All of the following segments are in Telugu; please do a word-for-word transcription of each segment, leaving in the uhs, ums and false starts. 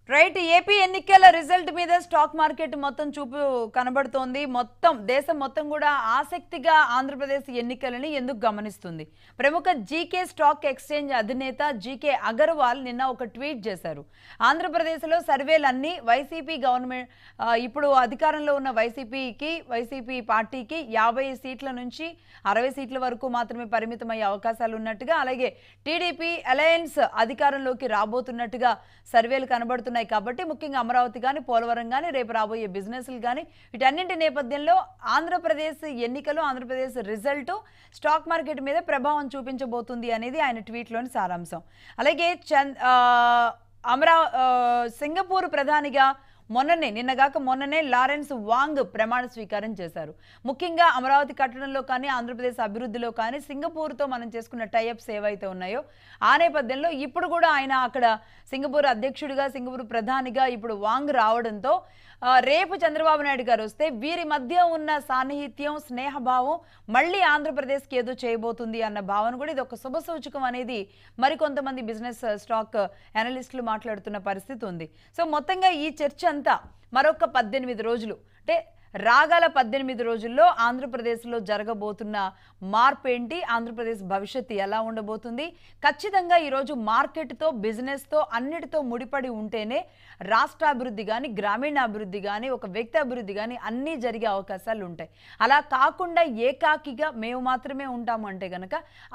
రైట్. ఏపీ ఎన్నికల రిజల్ట్ మీద స్టాక్ మార్కెట్ మొత్తం చూపు కనబడుతోంది. మొత్తం దేశం మొత్తం కూడా ఆసక్తిగా ఆంధ్రప్రదేశ్ ఎన్నికలని ఎందుకు గమనిస్తుంది. ప్రముఖ జీకే స్టాక్ ఎక్స్చేంజ్ అధినేత జీకే అగర్వాల్ నిన్న ఒక ట్వీట్ చేశారు. ఆంధ్రప్రదేశ్లో సర్వేలన్నీ వైసీపీ గవర్నమెంట్ ఇప్పుడు అధికారంలో ఉన్న వైసీపీకి వైసీపీ పార్టీకి యాభై సీట్ల నుంచి అరవై సీట్ల వరకు మాత్రమే పరిమితమయ్యే అవకాశాలు ఉన్నట్టుగా, అలాగే టీడీపీ అలయన్స్ అధికారంలోకి రాబోతున్నట్టుగా సర్వేలు కనబడుతున్నాయి. కాబట్టి ముఖ్యంగా అమరావతి కానీ పోలవరం కానీ రేపు రాబోయే బిజినెస్లు కానీ వీటన్నింటి నేపథ్యంలో ఆంధ్రప్రదేశ్ ఎన్నికలు ఆంధ్రప్రదేశ్ రిజల్ట్ స్టాక్ మార్కెట్ మీద ప్రభావం చూపించబోతుంది అనేది ఆయన ట్వీట్లోని సారాంశం. అలాగే చంద్ అమరా సింగపూర్ ప్రధానిగా మొన్ననే నిన్నగాక మొన్ననే లారెన్స్ వాంగ్ ప్రమాణ స్వీకారం చేశారు. ముఖ్యంగా అమరావతి కట్టడంలో కానీ ఆంధ్రప్రదేశ్ అభివృద్ధిలో కానీ సింగపూర్తో మనం చేసుకున్న టైఅప్స్ ఏవైతే ఉన్నాయో ఆ నేపథ్యంలో ఇప్పుడు కూడా ఆయన అక్కడ సింగపూర్ అధ్యక్షుడిగా సింగపూర్ ప్రధానిగా ఇప్పుడు వాంగ్ రావడంతో రేపు చంద్రబాబు నాయుడు గారు వస్తే వీరి మధ్య ఉన్న సాన్నిహిత్యం స్నేహభావం మళ్ళీ ఆంధ్రప్రదేశ్కి ఏదో చేయబోతుంది అన్న భావన కూడా ఇది ఒక శుభ సూచకం అనేది మరికొంతమంది బిజినెస్ స్టాక్ అనలిస్టులు మాట్లాడుతున్న పరిస్థితి ఉంది. సో మొత్తంగా ఈ చర్చ అంతా మరొక పద్దెనిమిది రోజులు అంటే రాగల పద్దెనిమిది రోజుల్లో ఆంధ్రప్రదేశ్లో జరగబోతున్న మార్పు ఏంటి, ఆంధ్రప్రదేశ్ భవిష్యత్తు ఎలా ఉండబోతుంది, ఖచ్చితంగా ఈరోజు మార్కెట్తో బిజినెస్తో అన్నిటితో ముడిపడి ఉంటేనే రాష్ట్రాభివృద్ధి కానీ గ్రామీణాభివృద్ధి కానీ ఒక వ్యక్తి అభివృద్ధి కానీ అన్నీ జరిగే అవకాశాలు ఉంటాయి. అలా కాకుండా ఏకాకిగా మేము మాత్రమే ఉంటాము అంటే కనుక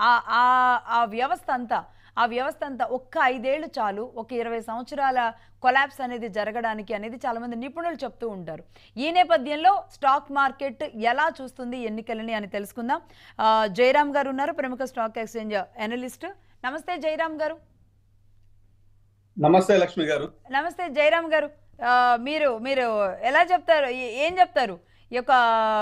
ఆ వ్యవస్థ అంతా ఆ వ్యవస్థ అంతా ఒక్క ఐదేళ్లు చాలు, ఒక ఇరవై సంవత్సరాల కొలాప్స్ అనేది జరగడానికి అనేది చాలామంది నిపుణులు చెప్తూ ఉంటారు. ఈ నేపథ్యంలో స్టాక్ మార్కెట్ ఎలా చూస్తుంది ఎన్నికలని అని తెలుసుకుందాం. జయరామ్ గారు ఉన్నారు, ప్రముఖ స్టాక్ ఎక్స్చేంజ్ అనలిస్ట్. నమస్తే జయరామ్ గారు. నమస్తే లక్ష్మి గారు. నమస్తే జయరామ్ గారు. మీరు మీరు ఎలా చెప్తారు, ఏం చెప్తారు ఈ యొక్క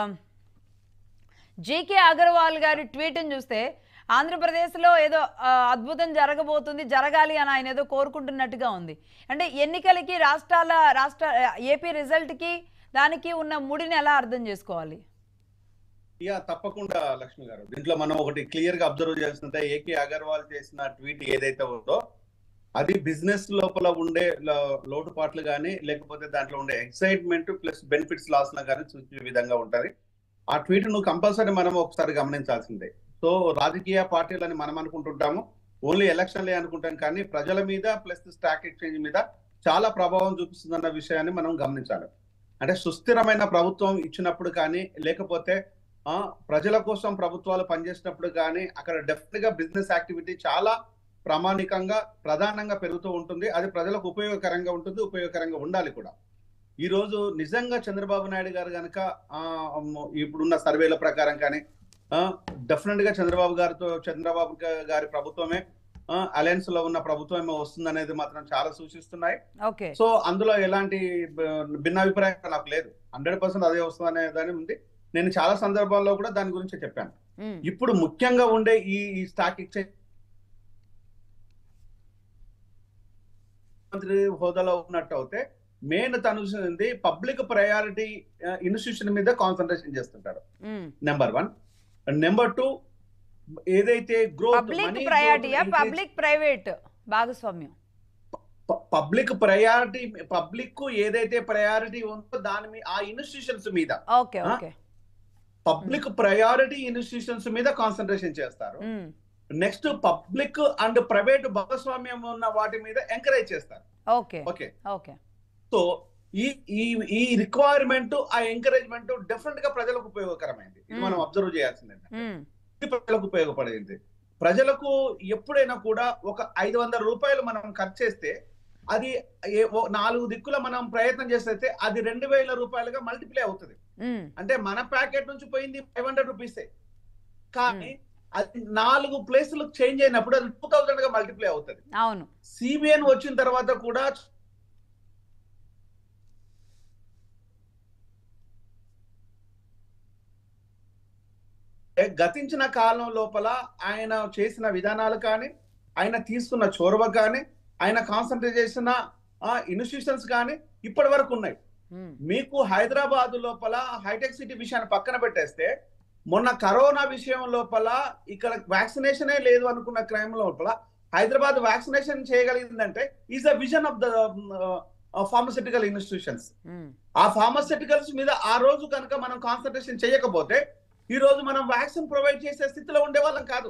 జీకే అగర్వాల్ గారి ట్వీట్ని చూస్తే ఆంధ్రప్రదేశ్లో ఏదో అద్భుతం జరగబోతుంది, జరగాలి అని ఆయన ఏదో కోరుకుంటున్నట్టుగా ఉంది. అంటే ఎన్నికలకి రాష్ట్రాల రాష్ట్ర ఏపీ రిజల్ట్కి దానికి ఉన్న ముడిని ఎలా అర్థం చేసుకోవాలి? యా తప్పకుండా లక్ష్మి గారు, దీంట్లో మనం ఒకటి క్లియర్ గా అబ్జర్వ్ చేస్తుంటే ఏకే అగర్వాల్ చేసిన ట్వీట్ ఏదైతే ఉందో అది బిజినెస్ లోపల ఉండే లోటుపాట్లు కానీ లేకపోతే దాంట్లో ఉండే ఎక్సైట్మెంట్ ప్లస్ బెనిఫిట్స్ లాస్ కానీ సూచించే విధంగా ఉంటది. ఆ ట్వీట్ నువ్వు కంపల్సరీ మనం ఒకసారి గమనించాల్సిందే. సో రాజకీయ పార్టీలని మనం అనుకుంటుంటాము, ఓన్లీ ఎలక్షన్లే అనుకుంటాం, కానీ ప్రజల మీద ప్లస్ స్టాక్ ఎక్స్చేంజ్ మీద చాలా ప్రభావం చూపిస్తుందన్న విషయాన్ని మనం గమనించాలి. అంటే సుస్థిరమైన ప్రభుత్వం ఇచ్చినప్పుడు కానీ లేకపోతే ఆ ప్రజల కోసం ప్రభుత్వాలు పనిచేసినప్పుడు కానీ అక్కడ డెఫినెట్ గా బిజినెస్ యాక్టివిటీ చాలా ప్రామాణికంగా ప్రధానంగా పెరుగుతూ ఉంటుంది. అది ప్రజలకు ఉపయోగకరంగా ఉంటుంది, ఉపయోగకరంగా ఉండాలి కూడా. ఈ రోజు నిజంగా చంద్రబాబు నాయుడు గారు కనుక ఆ ఇప్పుడున్న సర్వేల ప్రకారం కానీ డెఫినెట్ గా చంద్రబాబు గారితో చంద్రబాబు గారి ప్రభుత్వమే అలయన్స్ లో ఉన్న ప్రభుత్వమే వస్తుంది అనేది మాత్రం చాలా సూచిస్తున్నాయి. సో అందులో ఎలాంటి భిన్నాభిప్రాయం నాకు లేదు, హండ్రెడ్ పర్సెంట్ అదే వస్తుంది అనే దాని ఉంది. నేను చాలా సందర్భాల్లో కూడా దాని గురించి చెప్పాను. ఇప్పుడు ముఖ్యంగా ఉండే ఈ స్టాక్ ఎక్స్చేంజ్ మంత్రి హోదాలో ఉన్నట్టు అయితే మెయిన్ తను పబ్లిక్ ప్రయారిటీ ఇన్స్టిట్యూషన్ మీద కాన్సన్ట్రేషన్ చేస్తుంటారు, నెంబర్ వన్. నెంబర్ టూ, ఏదైతే గ్రోత్ పబ్లిక్ ప్రైవేట్ భాగస్వామ్యం పబ్లిక్ ప్రయారిటీ పబ్లిక్ ఏదైతే ప్రయారిటీ ఉందో దాని మీద ఆ ఇన్స్టిట్యూషన్స్ మీద పబ్లిక్ ప్రయారిటీ ఇన్స్టిట్యూషన్స్ మీద కాన్సన్ట్రేషన్ చేస్తారు. నెక్స్ట్ పబ్లిక్ అండ్ ప్రైవేట్ భాగస్వామ్యం ఉన్న వాటి మీద ఎంకరేజ్ చేస్తారు. ఓకే ఓకే సో ఈ ఈ రిక్వైర్మెంట్ ఆ ఎంకరేజ్మెంట్ డెఫినెట్ గా ప్రజలకు ఉపయోగకరమైంది. ఇది మనం అబ్జర్వ్ చేయాల్సింది. ప్రజలకు ఉపయోగపడేది. ప్రజలకు ఎప్పుడైనా కూడా ఒక ఐదు వందల రూపాయలు మనం ఖర్చు చేస్తే అది నాలుగు దిక్కుల మనం ప్రయత్నం చేస్తే అది రెండు వేల రూపాయలుగా మల్టిప్లై అవుతుంది. అంటే మన ప్యాకెట్ నుంచి పోయింది ఫైవ్ హండ్రెడ్ రూపీసే, కానీ అది నాలుగు ప్లేసులు చేంజ్ అయినప్పుడు అది టూ థౌసండ్ గా మల్టిప్లై అవుతుంది. అవును. సిబిఎన్ వచ్చిన తర్వాత కూడా గతించిన కాలం లోపల ఆయన చేసిన విధానాలు కానీ ఆయన తీసుకున్న చొరవ కానీ ఆయన కాన్సన్ట్రేట్ చేసిన ఇన్స్టిట్యూషన్స్ కానీ ఇప్పటి వరకు ఉన్నాయి. మీకు హైదరాబాద్ లోపల హైటెక్ సిటీ విషయాన్ని పక్కన పెట్టేస్తే మొన్న కరోనా విషయం లోపల ఇక్కడ వ్యాక్సినేషనే లేదు అనుకున్న క్రైమ్ లోపల హైదరాబాద్ వ్యాక్సినేషన్ చేయగలిగిందంటే is the vision of the pharmaceutical institutions. ఆ ఫార్మస్యూటికల్స్ మీద ఆ రోజు కనుక మనం కాన్సన్ట్రేషన్ చేయకపోతే ఈ రోజు మనం వ్యాక్సిన్ ప్రొవైడ్ చేసే స్థితిలో ఉండే వాళ్ళం కాదు.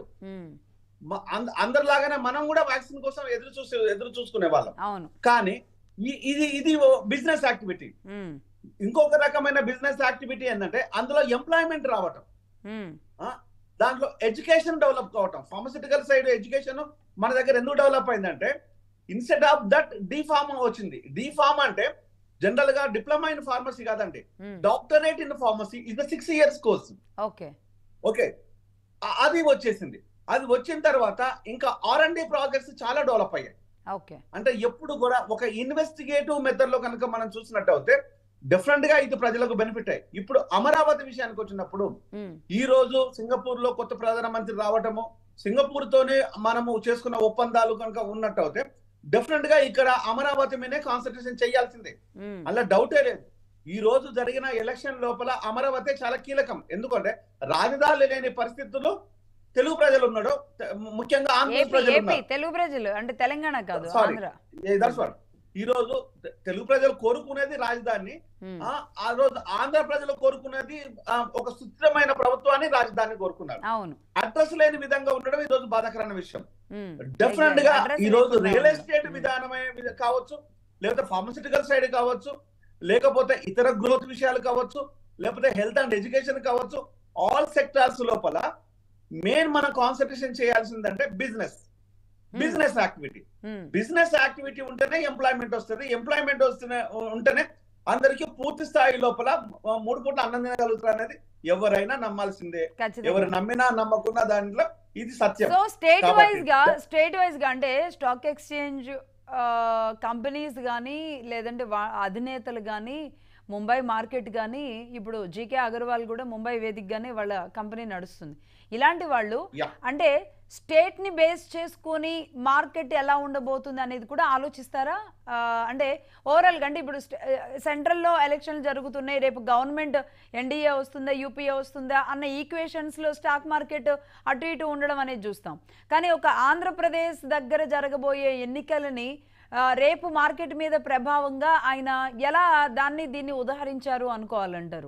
అందరిలాగానే మనం కూడా వ్యాక్సిన్ కోసం ఎదురు చూసి ఎదురు చూసుకునే వాళ్ళం. కానీ ఇది ఇది బిజినెస్ యాక్టివిటీ. ఇంకొక రకమైన బిజినెస్ యాక్టివిటీ ఏంటంటే అందులో ఎంప్లాయ్మెంట్ రావటం, దాంట్లో ఎడ్యుకేషన్ డెవలప్ కావటం. ఫార్మస్యూటికల్ సైడ్ ఎడ్యుకేషన్ మన దగ్గర ఎందుకు డెవలప్ అయిందంటే ఇన్స్టెడ్ ఆఫ్ దట్ డిఫార్మ్ వచ్చింది. డిఫార్మ్ అంటే జనరల్ గా డిప్లొమా ఇన్ ఫార్మసీ కాదండి, doctorate in pharmacy is the six years course. Okay okay అది వచ్చేసింది. అది వచ్చిన తర్వాత ఇంకా ఆర్ అండ్ డి ప్రాజెక్ట్స్ చాలా డెవలప్ అయ్యాయి. ఓకే అంటే ఎప్పుడు కూడా ఒక ఇన్వెస్టిగేటివ్ మెథడ్ లో కనుక మనం చూసినట్టు అయితే డిఫరెంట్ గా ఇది ప్రజలకు బెనిఫిట్ అయ్యి. ఇప్పుడు అమరావతి విషయానికి వచ్చినప్పుడు ఈ రోజు సింగపూర్ లో కొత్త ప్రధానమంత్రి రావటము, సింగపూర్ తోనే మనము చేసుకున్న ఒప్పందాలు కనుక ఉన్నట్టు అయితే డెఫినెట్ గా ఇక్కడ అమరావతి మీదే కాన్సన్ట్రేషన్ చేయాల్సిందే, అలా డౌటే లేదు. ఈ రోజు జరిగిన ఎలక్షన్ లోపల అమరావతి చాలా కీలకం. ఎందుకంటే రాజధాని లేని పరిస్థితుల్లో తెలుగు ప్రజలు ఉన్నాడు, ముఖ్యంగా ఆంధ్ర ప్రజలు, తెలుగు ప్రజలు అంటే తెలంగాణ కాదు, ఈ రోజు తెలుగు ప్రజలు కోరుకునేది రాజధాని, ఆ రోజు ఆంధ్ర ప్రజలు కోరుకునేది ఒక సుస్థిరమైన ప్రభుత్వాన్ని, రాజధాని కోరుకున్నారు. అడ్రస్ లేని విధంగా ఉండడం ఈ రోజు బాధాకరమైన విషయం. డెఫినెట్ గా ఈ రోజు రియల్ ఎస్టేట్ విధానమే కావచ్చు, లేకపోతే ఫార్మస్యూటికల్ సైడ్ కావచ్చు, లేకపోతే ఇతర గ్రోత్ విషయాలు కావచ్చు, లేకపోతే హెల్త్ అండ్ ఎడ్యుకేషన్ కావచ్చు, ఆల్ సెక్టార్స్ లోపల మెయిన్ మనం కాన్సన్ట్రేషన్ చేయాల్సిందంటే business business activity. Business activity ఉంటేనే ఎంప్లాయ్మెంట్ వస్తుంది. ఎంప్లాయ్మెంట్ వస్తేనే ఉంటేనే అందరికీ పూర్తి స్థాయి లోపల మూడు పూట్ల అన్నం తినగలుగుతారు అనేది ఎవరైనా నమ్మాల్సిందే. ఎవరు నమ్మినా నమ్మకున్నా దాంట్లో ఇది సత్యం. సో స్టేట్ వైజ్ గా స్టేట్ వైజ్ గా అంటే స్టాక్ ఎక్స్చేంజ్ కంపెనీస్ కానీ లేదంటే అధినేతలు కానీ ముంబై మార్కెట్ కానీ ఇప్పుడు జీకే అగర్వాల్ కూడా ముంబై వేదికగానే వాళ్ళ కంపెనీ నడుస్తుంది. ఇలాంటి వాళ్ళు అంటే స్టేట్ ని బేస్ చేసుకొని మార్కెట్ ఎలా ఉండబోతుంది అనేది కూడా ఆలోచిస్తారా? అంటే ఓవరాల్ గా అంటే ఇప్పుడు సెంట్రల్లో ఎలక్షన్లు జరుగుతున్నాయి, రేపు గవర్నమెంట్ ఎన్డీఏ వస్తుందా యూపీఏ వస్తుందా అన్న ఈక్వేషన్స్ లో స్టాక్ మార్కెట్ అటు ఇటు ఉండడం అనేది చూస్తాం. కానీ ఒక ఆంధ్రప్రదేశ్ దగ్గర జరగబోయే ఎన్నికలని రేపు మార్కెట్ మీద ప్రభావంగా ఆయన ఎలా దాన్ని దీన్ని ఉదాహరించారు అనుకోవాలంటారు?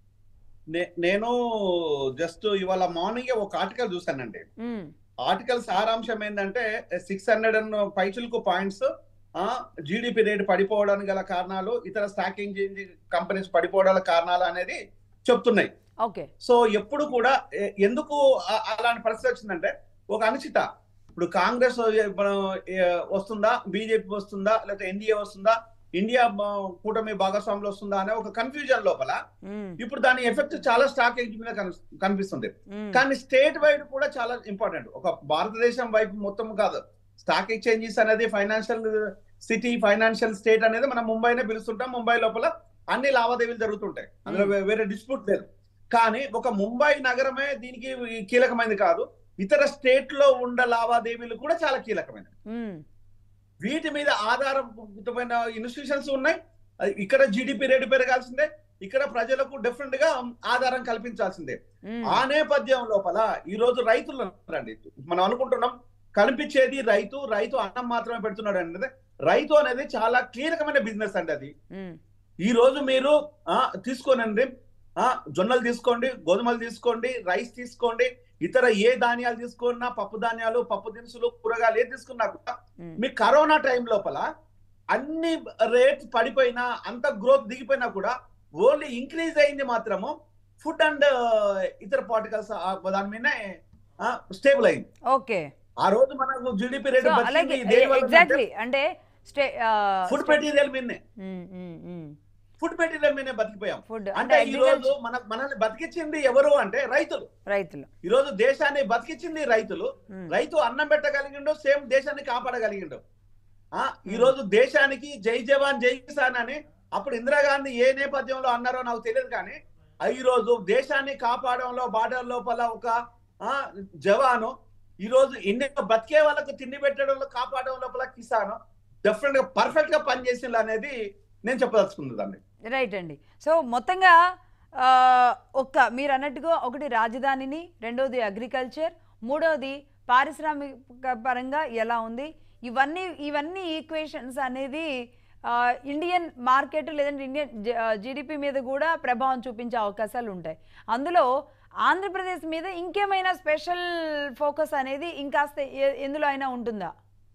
నేను జస్ట్ ఇవాళ మార్నింగ్ ఒక ఆర్టికల్ చూసానండి. ఆర్టికల్ సారాంశం ఏంటంటే సిక్స్ హండ్రెడ్ అండ్ పైచులకు పాయింట్స్ జీడిపి రేటు పడిపోవడానికి గల కారణాలు, ఇతర స్టాక్ ఎక్స్చేంజ్ కంపెనీస్ పడిపోవడానికి కారణాలు అనేది చెప్తున్నాయి. ఓకే సో ఎప్పుడు కూడా ఎందుకు అలాంటి పరిస్థితి వచ్చిందంటే ఒక అనిశ్చిత, ఇప్పుడు కాంగ్రెస్ వస్తుందా, బీజేపీ వస్తుందా, లేకపోతే ఎన్డీఏ వస్తుందా, ఇండియా కూటమి భాగస్వాములు వస్తుందా అనే ఒక కన్ఫ్యూజన్ లోపల ఇప్పుడు దాని ఎఫెక్ట్ చాలా స్టాక్ ఎక్స్చేంజ్ మీద కనిపిస్తుంది. కానీ స్టేట్ వైడ్ కూడా చాలా ఇంపార్టెంట్. ఒక భారతదేశం వైపు మొత్తం కాదు, స్టాక్ ఎక్స్చేంజెస్ అనేది ఫైనాన్షియల్ సిటీ, ఫైనాన్షియల్ స్టేట్ అనేది మనం ముంబైనే పిలుస్తుంటాం. ముంబై లోపల అన్ని లావాదేవీలు జరుగుతుంటాయి, అందులో వేరే డిస్ప్యూట్ లేదు. కానీ ఒక ముంబై నగరమే దీనికి కీలకమైనది కాదు, ఇతర స్టేట్ లో ఉన్న లావాదేవీలు కూడా చాలా కీలకమైనవి. వీటి మీద ఆధారమైన ఇన్స్టిట్యూషన్స్ ఉన్నాయి. ఇక్కడ జీడిపి రేటు పెరగాల్సిందే, ఇక్కడ ప్రజలకు డిఫరెంట్ గా ఆధారం కల్పించాల్సిందే. ఆ నేపథ్యం లోపల ఈ రోజు రైతులు రండి, మనం అనుకుంటున్నాం కనిపించేది రైతు, రైతు అన్నం మాత్రమే పెడుతున్నాడు అనేది. రైతు అనేది చాలా కీలకమైన బిజినెస్ అండి. అది ఈ రోజు మీరు ఆ తీసుకోనండి, ఆ జొన్నలు తీసుకోండి, గోధుమలు తీసుకోండి, రైస్ తీసుకోండి, ఇతర ఏ ధాన్యాలు తీసుకున్నా, పప్పు ధాన్యాలు, పప్పు దినుసులు, కూరగాయలు ఏది తీసుకున్నా కూడా మీ కరోనా టైం లోపల అన్ని రేట్స్ పడిపోయినా, అంత గ్రోత్ దిగిపోయినా కూడా ఓన్లీ ఇంక్రీజ్ అయింది మాత్రము ఫుడ్ అండ్ ఇతర పార్టికల్స్ దాని మీద స్టేబుల్ అయింది. ఓకే ఆ రోజు మనకు జీడిపి రేట్ అంటే ఫుడ్ మెటీరియల్ మీదనే ఫుడ్ మెటీరియల్ మీదే బతికిపోయాం. అంటే ఈ రోజు మన మనల్ని బతికించింది ఎవరు అంటే రైతులు. రైతులు ఈ రోజు దేశాన్ని బతికించింది రైతులు. రైతు అన్నం పెట్టగలిగిండు, సేమ్ దేశాన్ని కాపాడగలిగిండు. ఆ ఈ రోజు దేశానికి జై జవాన్ జై కిసాన్ అని అప్పుడు ఇందిరాగాంధీ ఏ నేపథ్యంలో అన్నారో నాకు తెలియదు, కానీ ఈ రోజు దేశాన్ని కాపాడంలో బార్డర్ లోపల ఒక ఆ జవాను, ఈ రోజు ఇండియా బతికే వాళ్ళకు తిండి పెట్టడంలో కాపాడడం లోపల కిసాను డెఫినెట్ గా పర్ఫెక్ట్ గా పనిచేసింది అనేది నేను చెప్పదలుచుకున్నది దాన్ని. రైట్ అండి. సో మొత్తంగా ఒక్క మీరు అన్నట్టుగా ఒకటి రాజధానిని, రెండోది అగ్రికల్చర్, మూడోది పారిశ్రామిక పరంగా ఎలా ఉంది, ఇవన్నీ ఇవన్నీ ఈక్వేషన్స్ అనేది ఇండియన్ మార్కెట్ లేదంటే ఇండియన్ జీడిపి మీద కూడా ప్రభావం చూపించే అవకాశాలు ఉంటాయి. అందులో ఆంధ్రప్రదేశ్ మీద ఇంకేమైనా స్పెషల్ ఫోకస్ అనేది ఇంకాస్త ఎందులో అయినా ఉంటుందా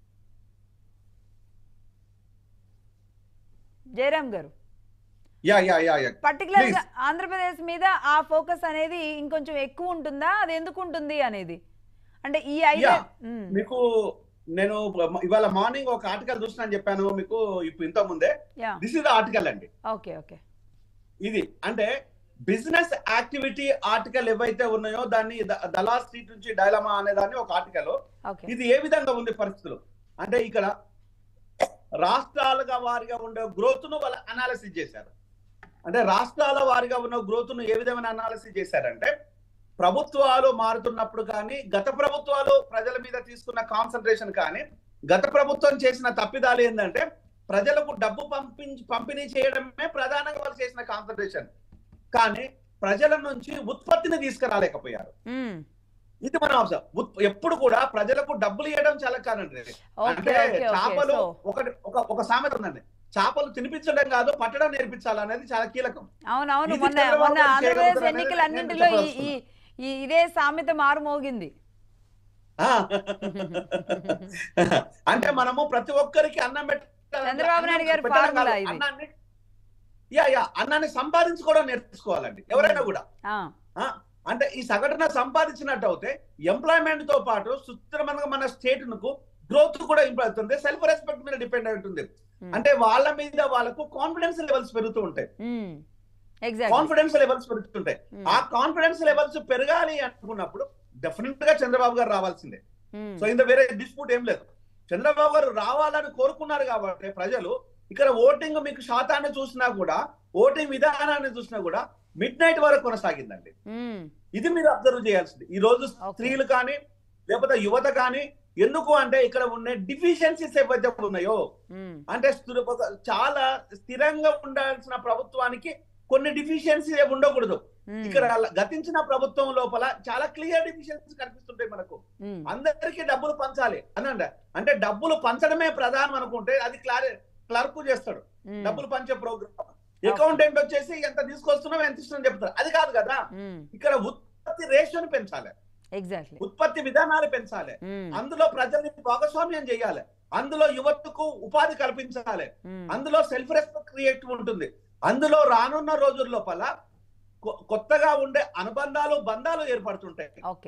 జయరామ్ గారు? Yeah yeah yeah yeah particular గా ఆంధ్రప్రదేశ్ మీద ఆ ఫోకస్ అనేది ఇంకొంచెం ఎక్కువ ఉంటుందా? అది ఎందుకు ఉంటుంది అనేది అంటే ఈ ఐడియా మీకు నేను ఇవాళ మార్నింగ్ ఒక ఆర్టికల్ చూసినా చెప్పాను మీకు ఇప్పుడు ఇంత ముందే. దిస్ ఇస్ ఆర్టికల్ అండి. ఓకే ఓకే ఇది అంటే బిజినెస్ యాక్టివిటీ ఆర్టికల్ ఏవైతే ఉన్నాయో దాన్ని దలా స్ట్రీట్ నుంచి డైలమా అనే దాన్ని ఒక ఆర్టికల్. ఇది ఏ విధంగా ఉంది పరిస్థితులు అంటే ఇక్కడ రాష్ట్రాలుగా వారిగా ఉండే గ్రోత్ ను వాళ్ళ అనాలిసిస్ చేశారు. అంటే రాష్ట్రాల వారిగా ఉన్న గ్రోత్ ను ఏ విధమైన అనాలిసిస్ చేశారంటే ప్రభుత్వాలు మారుతున్నప్పుడు కానీ గత ప్రభుత్వాలు ప్రజల మీద తీసుకున్న కాన్సన్ట్రేషన్ కానీ గత ప్రభుత్వం చేసిన తప్పిదాలు ఏంటంటే ప్రజలకు డబ్బు పంపించి పంపిణీ చేయడమే ప్రధానంగా వాళ్ళు చేసిన కాన్సన్ట్రేషన్. కానీ ప్రజల నుంచి ఉత్పత్తిని తీసుకురాలేకపోయారు. ఇది మనం ఎప్పుడు కూడా ప్రజలకు డబ్బులు ఇవ్వడం చాలా కానండి. అంటే చేపలు ఒకటి ఒక సామెత ఉందండి, చేపలు తినిపించడం కాదు పట్టడం నేర్పించాలనేది చాలా కీలకం. అవునవును, మొన్న మొన్న ఆంధ్రప్రదేశ్ ఎన్నికలన్నింటిలో ఈ ఇదే సామెత మారుమోగింది. అంటే మనము ప్రతి ఒక్కరికి అన్నం పెట్టాలి, చంద్రబాబు నాయుడు గారి ఫార్ములా ఇది. అన్నాన్ని యా యా అన్నాన్ని సంపాదించుకోవడం నేర్చుకోవాలండి ఎవరైనా కూడా. అంటే ఈ సగటున సంపాదించినట్టు అయితే ఎంప్లాయ్మెంట్ తో పాటు సుస్థిరమైన మన స్టేట్ కు గ్రోత్ కూడా ఇంప్రూవ్ అవుతుంది, సెల్ఫ్ రెస్పెక్ట్ మీద డిపెండ్ అయి ఉంటుంది. అంటే వాళ్ళ మీద వాళ్ళకు కాన్ఫిడెన్స్ లెవెల్స్ పెరుగుతూ ఉంటాయి, కాన్ఫిడెన్స్ లెవెల్స్ పెరుగుతుంటాయి. ఆ కాన్ఫిడెన్స్ లెవెల్స్ పెరగాలి అనుకున్నప్పుడు డెఫినెట్ గా చంద్రబాబు గారు రావాల్సిందే. సో ఇంత వేరే డిస్ప్యూట్ ఏం లేదు. చంద్రబాబు గారు రావాలని కోరుకున్నారు కాబట్టి ప్రజలు ఇక్కడ ఓటింగ్ మీకు శాతాన్ని చూసినా కూడా ఓటింగ్ విధానాన్ని చూసినా కూడా మిడ్ నైట్ వరకు కొనసాగిందండి. ఇది మీరు అబ్జర్వ్ చేయాల్సింది. ఈ రోజు స్త్రీలు కానీ లేకపోతే యువత కానీ ఎందుకు అంటే ఇక్కడ ఉన్న డిఫిషియన్సీస్ ఏవైతే ఉన్నాయో అంటే చాలా స్థిరంగా ఉండాల్సిన ప్రభుత్వానికి కొన్ని డిఫిషియన్సీ ఉండకూడదు. ఇక్కడ గతించిన ప్రభుత్వం లోపల చాలా క్లియర్ డిఫిషియన్సీ కనిపిస్తుంటాయి మనకు. అందరికీ డబ్బులు పంచాలి అని అంటే అంటే డబ్బులు పంచడమే ప్రధానం అనుకుంటే అది క్లారి క్లర్క్ చేస్తాడు డబ్బులు పంచే ప్రోగ్రామ్. అకౌంటెంట్ వచ్చేసి ఎంత తీసుకొస్తున్నావు ఎంత ఇస్తున్నావు చెప్తారు. అది కాదు కదా, ఇక్కడ ఉత్పత్తి రేషియోని పెంచాలి, ఉత్పత్తి విధానాలు పెంచాలి, అందులో ప్రజల్ని భాగస్వామ్యం చేయాలి, అందులో యువతకు ఉపాధి కల్పించాలి, అందులో సెల్ఫ్ రెస్పెక్ట్ క్రియేట్ ఉంటుంది, అందులో రానున్న రోజుల లోపల కొత్తగా ఉండే అనుబంధాలు బంధాలు ఏర్పడుతుంటాయి.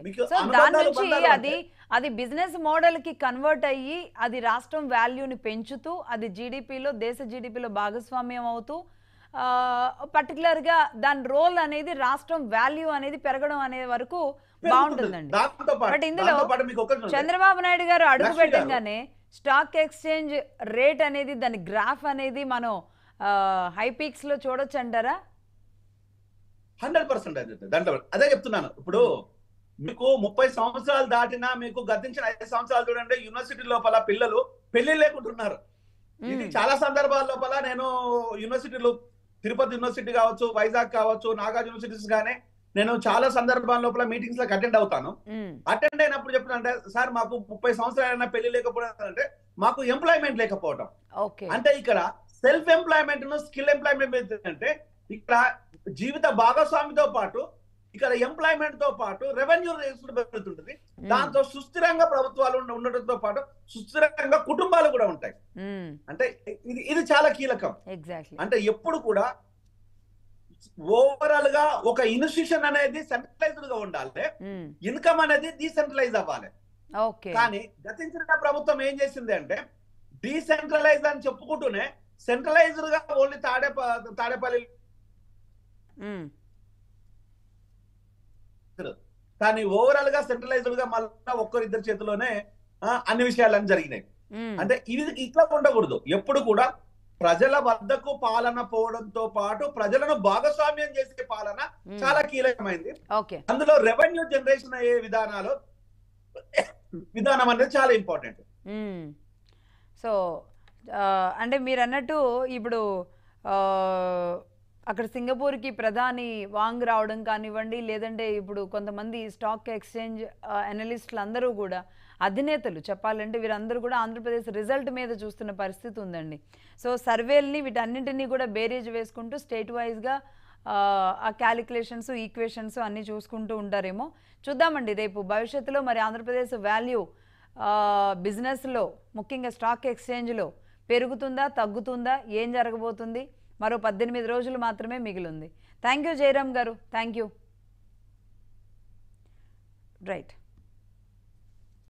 అది అది బిజినెస్ మోడల్ కి కన్వర్ట్ అయ్యి అది రాష్ట్రం వాల్యూని పెంచుతూ అది జీడిపిలో దేశ జీడిపిలో భాగస్వామ్యం అవుతూ పర్టికులర్ గా దాని రోల్ అనేది రాష్ట్రం వాల్యూ అనేది పెరగడం అనే వరకు బాగుంటుందండి. బట్ ఇందులో చంద్రబాబు నాయుడు గారు అడుగు పెట్టగానే స్టాక్ ఎక్స్చేంజ్ రేట్ అనేది దాని గ్రాఫ్ అనేది మనం హై పీక్స్ లో చూడొచ్చు అంటారా? హండ్రెడ్ పర్సెంట్ దాంట్లో అదే చెప్తున్నాను. ఇప్పుడు మీకు ముప్పై సంవత్సరాలు దాటినా మీకు గతించిన ఐదు సంవత్సరాలు చూడండి యూనివర్సిటీ లోపల పిల్లలు పెళ్లి లేకుంటున్నారు. ఇది చాలా సందర్భాల లోపల నేను యూనివర్సిటీలు తిరుపతి యూనివర్సిటీ కావచ్చు, వైజాగ్ కావచ్చు, నాగార్జున యూనివర్సిటీస్ గానే నేను చాలా సందర్భాల లోపల మీటింగ్స్ లకు అటెండ్ అవుతాను. అటెండ్ అయినప్పుడు చెప్తున్నా అంటే సార్ మాకు ముప్పై సంవత్సరాలైనా పెళ్లి లేకపోవడం అంటే మాకు ఎంప్లాయ్మెంట్ లేకపోవడం. అంటే ఇక్కడ సెల్ఫ్ ఎంప్లాయ్మెంట్ ను స్కిల్ ఎంప్లాయ్మెంట్ అంటే ఇక్కడ జీవిత భాగస్వామితో పాటు ఇక్కడ ఎంప్లాయ్మెంట్ తో పాటు రెవెన్యూ పెరుగుతుంటది. దాంతో సుస్థిరంగా ప్రభుత్వాలు ఉండటంతో పాటు సుస్థిరంగా కుటుంబాలు కూడా ఉంటాయి. అంటే ఇది ఇది చాలా కీలకం. అంటే ఎప్పుడు కూడా ఓవరాల్ గా ఒక ఇన్స్టిట్యూషన్ అనేది సెంట్రలైజ్డ్ గా ఉండాలి, ఇన్కమ్ అనేది డీసెంట్రలైజ్ అవ్వాలి. కానీ గతించిన ప్రభుత్వం ఏం చేసింది అంటే డీసెంట్రలైజ్ అని చెప్పుకుంటూనే సెంట్రలైజ్డ్ గా ఓన్లీ తాడే తాడేపల్లి కానీ ఓవరాల్ గా సెంట్రలైజ్డ్ గా మళ్ళా ఒక్కరిద్దరి చేతిలోనే అన్ని విషయాలన్నీ జరిగినాయి. అంటే ఇది ఇట్లా ఉండకూడదు. ఎప్పుడు కూడా ప్రజల వద్దకు పాలన పోవడంతో పాటు ప్రజలను భాగస్వామ్యం చేసే పాలన చాలా కీలకమైంది. అందులో రెవెన్యూ జనరేషన్ అయ్యే విధానాలు విధానం అనేది చాలా ఇంపార్టెంట్. సో అంటే మీరు అన్నట్టు ఇప్పుడు అక్కడ సింగపూర్కి ప్రధాని వాంగ్ రావడం కానివ్వండి, లేదంటే ఇప్పుడు కొంతమంది స్టాక్ ఎక్స్చేంజ్ అనలిస్టులు అందరూ కూడా అధినేతలు చెప్పాలంటే వీరందరూ కూడా ఆంధ్రప్రదేశ్ రిజల్ట్ మీద చూస్తున్న పరిస్థితి ఉందండి. సో సర్వేల్ని వీటన్నింటినీ కూడా బేరేజ్ వేసుకుంటూ స్టేట్ వైజ్గా ఆ క్యాలిక్యులేషన్స్ ఈక్వేషన్స్ అన్నీ చూసుకుంటూ ఉంటారేమో చూద్దామండి. రేపు భవిష్యత్తులో మరి ఆంధ్రప్రదేశ్ వాల్యూ బిజినెస్లో ముఖ్యంగా స్టాక్ ఎక్స్చేంజ్లో పెరుగుతుందా తగ్గుతుందా ఏం జరగబోతుంది? మరో పద్దెనిమిది రోజులు మాత్రమే మిగిలింది. థ్యాంక్ యూ జయరామ్ గారు, థ్యాంక్ యూ. రైట్.